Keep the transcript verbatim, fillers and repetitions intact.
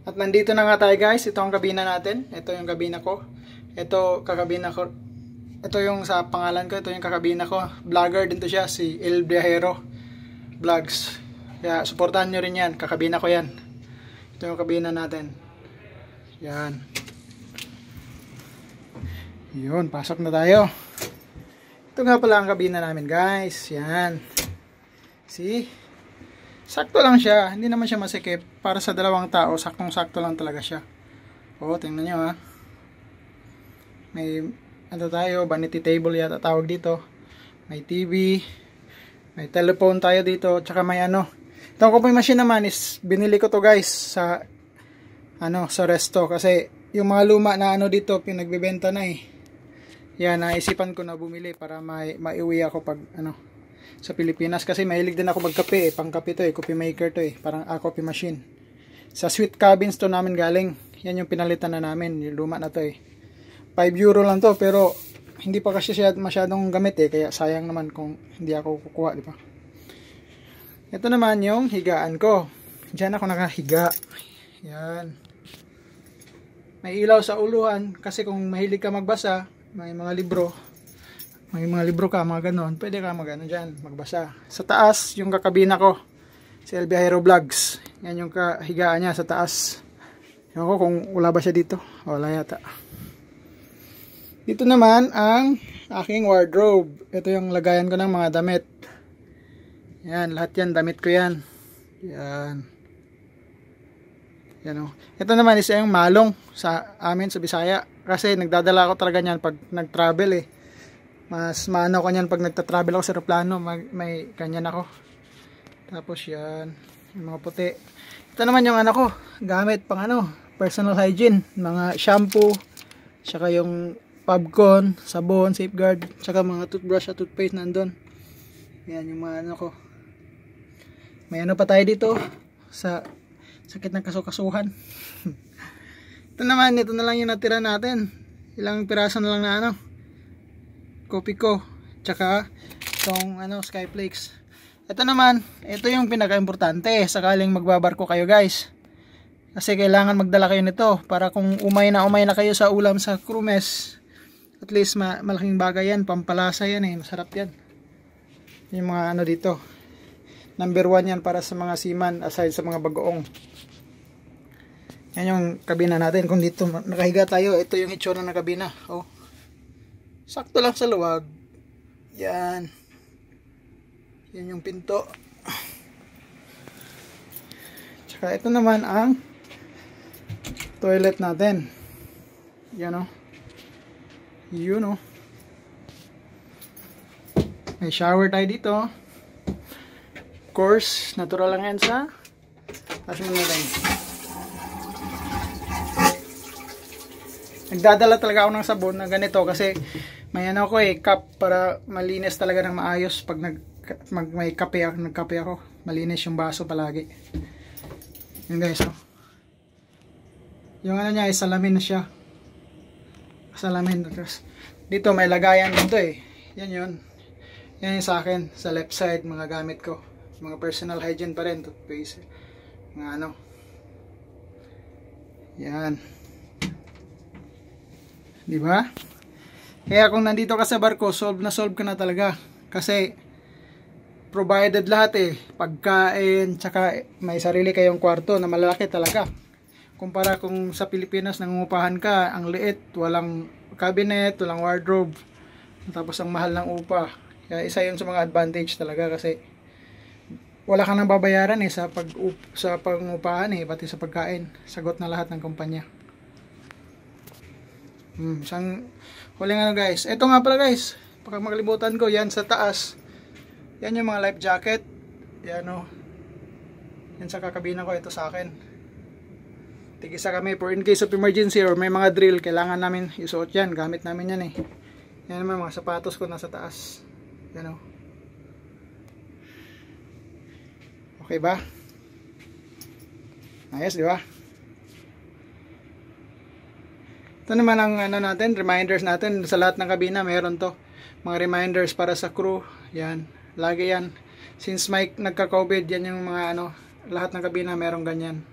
At nandito na nga tayo guys, ito ang kabina natin. Ito yung kabina ko. Ito kakabina ko. Ito yung sa pangalan ko, ito yung kakabina ko. Vlogger din to siya, si El Viajero Vlogs. Kaya suportahan nyo rin yan, kakabina ko yan. Ito yung kabina natin. Yan. Yun, pasok na tayo. Ito nga pala ang kabina namin guys. Yan. See? Sakto lang siya, hindi naman siya masikip. Para sa dalawang tao, saktong sakto lang talaga siya. O, tingnan nyo ha. May, ano tayo, vanity table yata tawag dito. May T V. May telephone tayo dito. Tsaka may ano. Itong coffee machine naman is, binili ko to guys sa, ano, sa resto. Kasi, yung mga luma na ano dito, pinagbibenta na eh. Yan, naisipan ko na bumili para may, maiuwi ako pag, ano, sa Pilipinas kasi mahilig din ako magkape eh, pangkape to eh, coffee maker to eh, parang a coffee machine. Sa Sweet Cabins to namin galing. Yan yung pinalitan na namin, yung luma na to eh. five euro lang to pero hindi pa kasi siya masyadong gamit eh, kaya sayang naman kung hindi ako kukuha, di ba? Ito naman yung higaan ko. Diyan ako nakahiga. Yan. May ilaw sa uluhan kasi kung mahilig ka magbasa, may mga libro. May mga libro ka, mga ganon, pwede ka mag ano dyan, magbasa. Sa taas, yung kakabina ko, si El Viajero Vlogs. Yan yung kahigaan niya sa taas. Yan ko kung wala ba siya dito. Wala yata. Dito naman ang aking wardrobe. Ito yung lagayan ko ng mga damit. Yan, lahat yan, damit ko yan. Yan. Yan o. Ito naman is yung malong sa amin sa Bisaya. Kasi nagdadala ako talaga niyan pag nag-travel eh. Mas maano ko niyan pag nagta-travel ako sa aeroplano, may kanyan ako. Tapos yan, yung mga puti. Ito naman yung ano ko, gamit pang ano, personal hygiene, mga shampoo, saka yung Pubcon, sabon, safeguard, saka mga toothbrush at toothpaste nandun. Yan yung mga ano ko. May ano pa tayo dito sa sakit ng kasukasuhan. Ito naman, ito na lang yung natira natin. Ilang piraso na lang na ano, kopi ko, tsaka itong ano, Skyflakes. Ito naman, ito yung pinaka-importante sakaling magbabarko kayo guys, kasi kailangan magdala kayo nito para kung umay na umay na kayo sa ulam sa crew mess, at least ma malaking bagay yan, pampalasa yan eh, masarap yan. Yung mga ano dito, number one yan para sa mga seaman aside sa mga bagoong. Yan yung kabina natin. Kung dito nakahiga tayo, ito yung itsura ng kabina. Oh, sakto lang sa luwag. Yan. Yan yung pinto. Tsaka ito naman ang toilet natin. Yan o. Yun o. May shower tayo dito. Of course, natural lang yan sa taas mo natin. Nagdadala talaga ako ng sabon na ganito kasi may ano ko eh, cup para malinis talaga ng maayos pag nag, mag, may kape ako, nagkape ako. Malinis yung baso palagi. Yun guys, oh. Yung ano niya, salamin na siya. Salamin. Dito may lagayan dito eh. Yan yun. Yan yung sa akin, sa left side, mga gamit ko. Mga personal hygiene pa rin, toothpaste. Mga ano. Yan. Diba? Kaya kung nandito ka sa barko, solve na solve ka na talaga. Kasi provided lahat eh. Pagkain, tsaka may sarili kayong kwarto na malalaki talaga. Kumpara kung sa Pilipinas nangungupahan ka, ang liit, walang cabinet, walang wardrobe. Tapos ang mahal ng upa. Kaya isa yun sa mga advantage talaga kasi wala kang nang babayaran eh sa pag sa pangupahan eh, pati sa pagkain. Sagot na lahat ng kumpanya. Hmm, isang huling ano guys. Ito nga pala guys, baka makalimutan ko, yan sa taas. Yan yung mga life jacket. Yan o. Yan sa kakabina ko, ito sa akin. Tigisa kami for in case of emergency or may mga drill, kailangan namin isuot yan. Gamit namin yan eh. Yan naman mga sapatos ko nasa taas. Yan o. Okay ba? Ayos, di ba? Ito naman ang ano natin, reminders natin sa lahat ng kabina, meron to. Mga reminders para sa crew. Yan. Lagi yan. Since Mike nagka-COVID, yan yung mga ano, lahat ng kabina merong ganyan.